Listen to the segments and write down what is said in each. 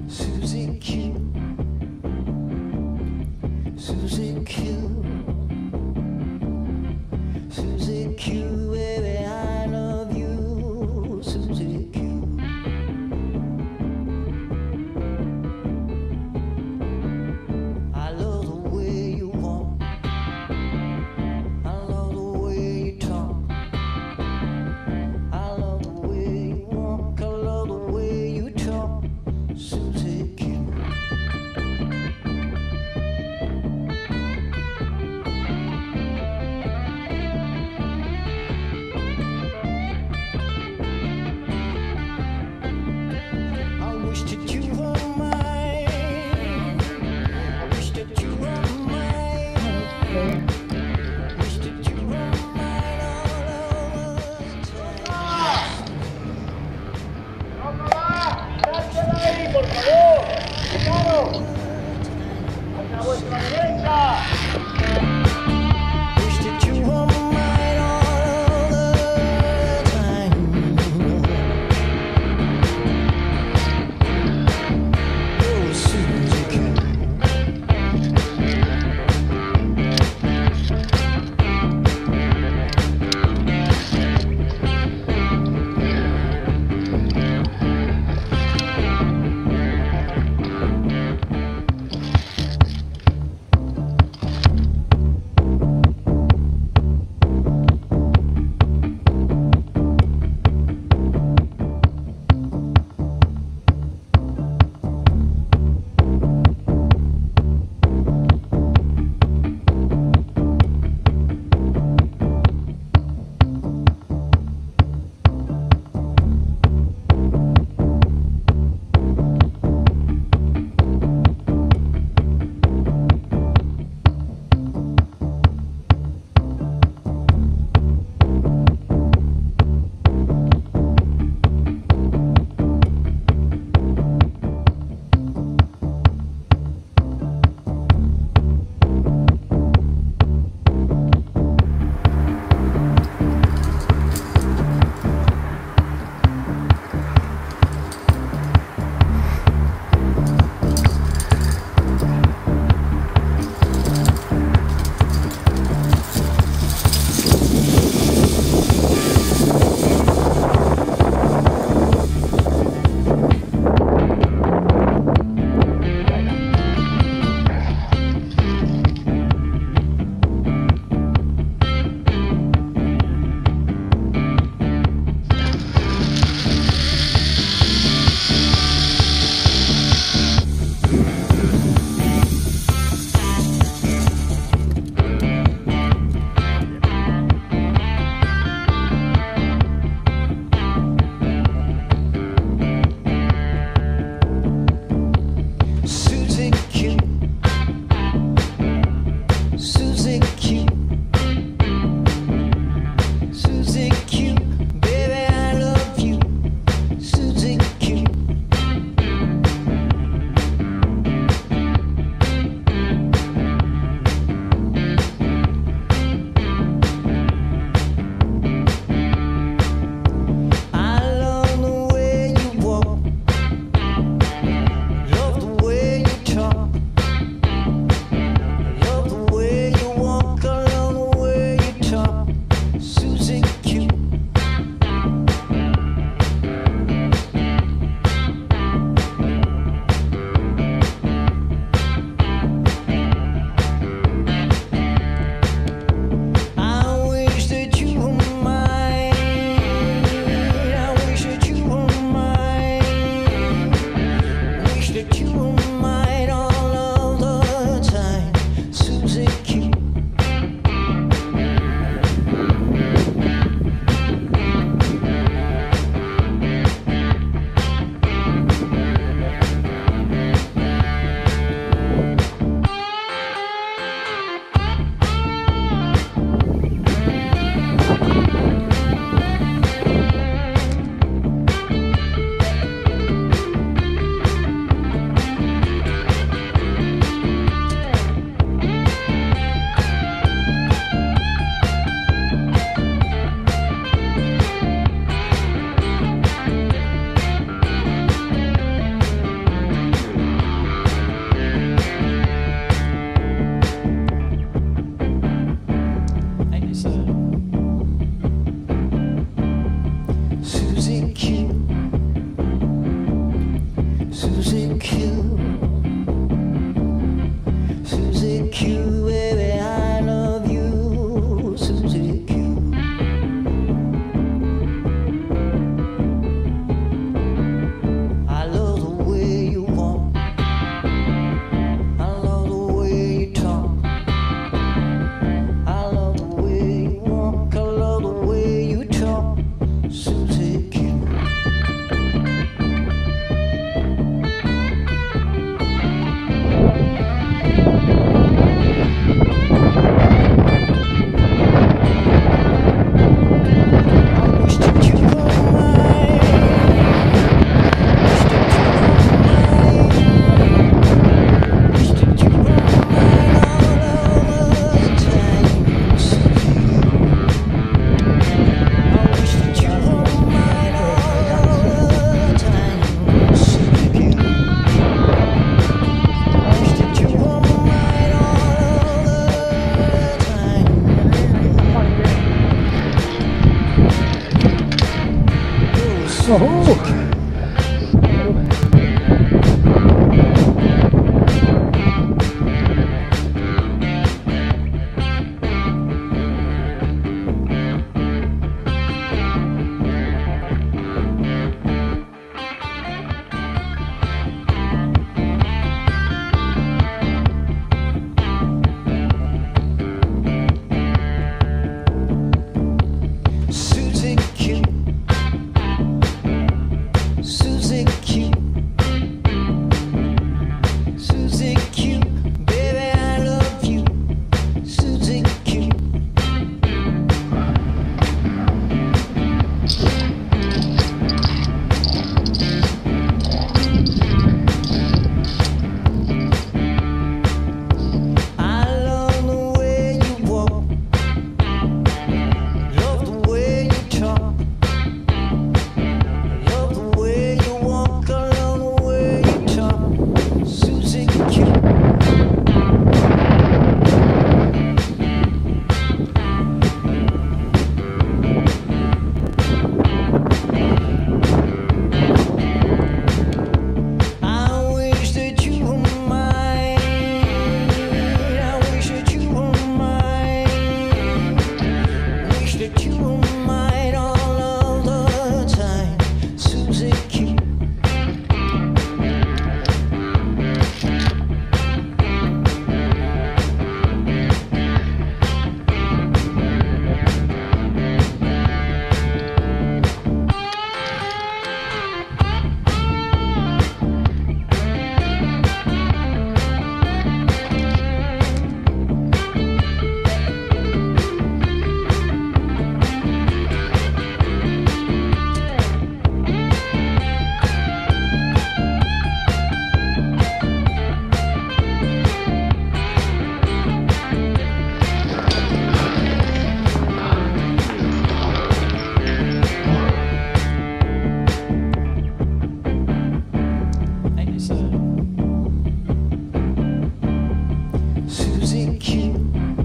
Susie Q, Susie Q, Susie Q, baby, I love you, Susie Q. I love the way you walk, I love the way you talk, I love the way you walk, I love the way you talk, Susie Q. I wish that you were mine. I wish that you were mine. Wish that you were mine all over the time. ¡Dársela ahí, por favor! ¡Claro! ¡Hacia vuestra derecha! Wish that you were mine all the time. Susie Q, Susie Q, baby, I love you, Susie Q. I love the way you walk, I love the way you talk, I love the way you walk, I love the way you talk, Susie Q. Susie Q, Susie Q, Susie Q, baby, I love you, Susie Q. I love the way you walk, love the way you talk, love the way you walk, I love the way you talk, Susie Q. I wish that you were mine, I wish that you were mine, wish that you were mine all of the time, Susie Q. Susie Q,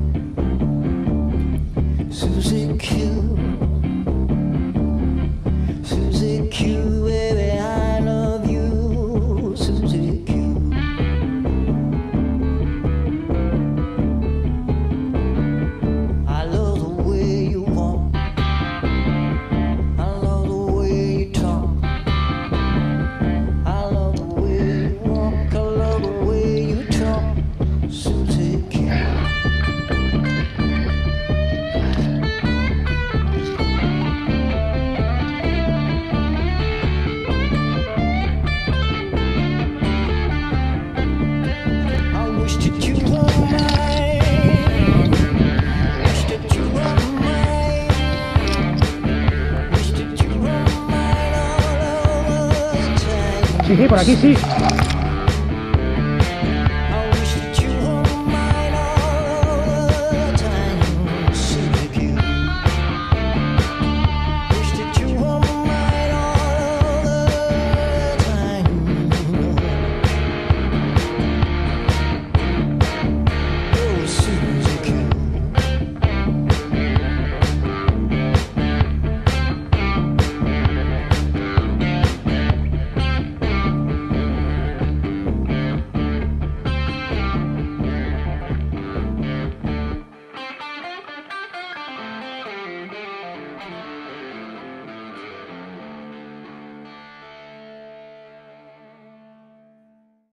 Susie Q, Susie Q, baby, I love you, Susie Q. I love the way you walk, I love the way you talk, I love the way you walk, I love the way you talk, Susie Q. I wish that you were mine, wish that you were mine, wish that you were mine all over the time. Sí, sí, por aquí sí.